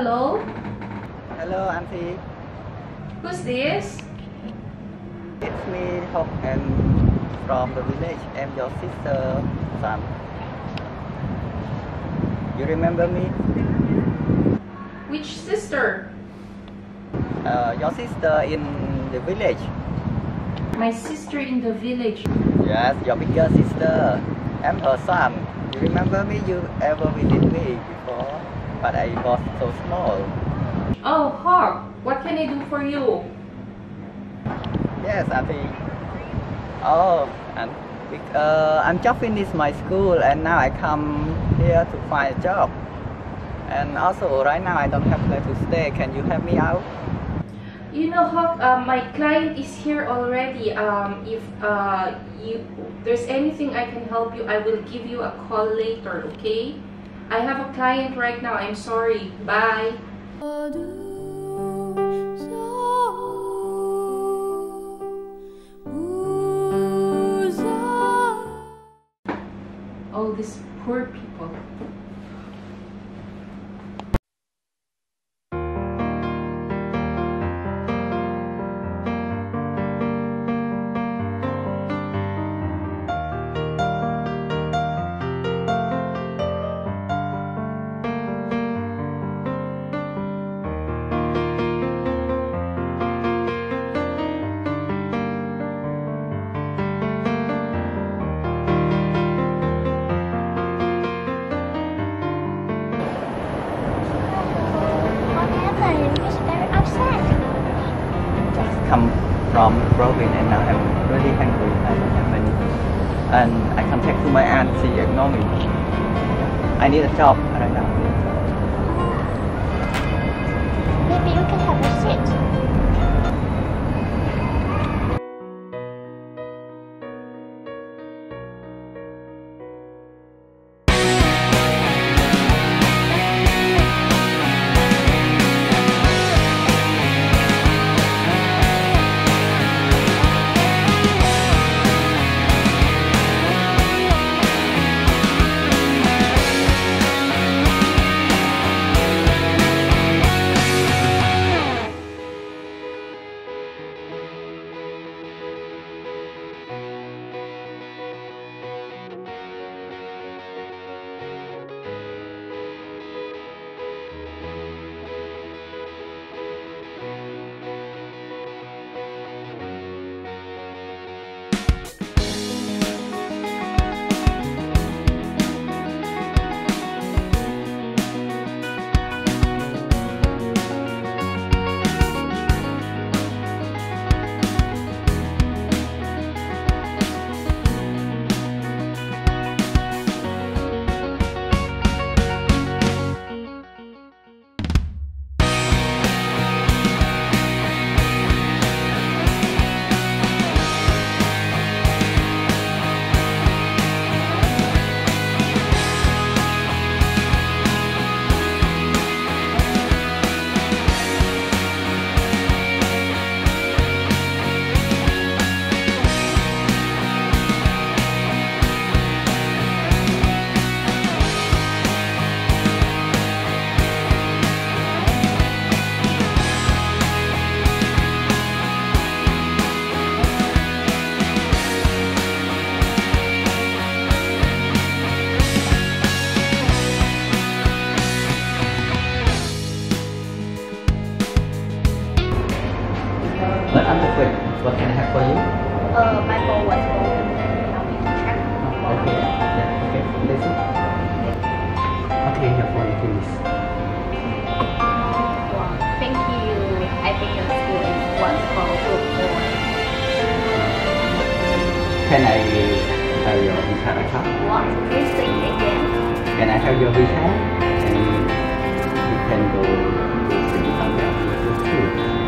Hello? Hello, Auntie. Who's this? It's me, Hok, and from the village. I'm your sister, son. You remember me? Which sister? Your sister in the village. My sister in the village. Yes, your bigger sister. I'm her son. You remember me? You ever visit me before? But I was so small. Oh, Hawk, what can I do for you? Yes, Auntie. Oh, and I'm just finished my school and now I come here to find a job. And also right now I don't have place to stay. Can you help me out? You know, Hawk, my client is here already. If there's anything I can help you, I will give you a call later, okay? I have a client right now. I'm sorry. Bye. Oh, these poor people. Come from Robin and now I'm really hungry. I don't have money. And I contact to my aunt, she ignored me. I need a job right now. Maybe you can have a seat. But I'm quick. What can I have for you? My phone was broken. Now we can check. Okay. Yeah. Okay. Listen. Okay. Your phone, please. Wow, thank you. I think your school is wonderful. Good boy. Can I have your WeChat account? What? Please say it again. Can I have your WeChat? And you can go to see somewhere else too.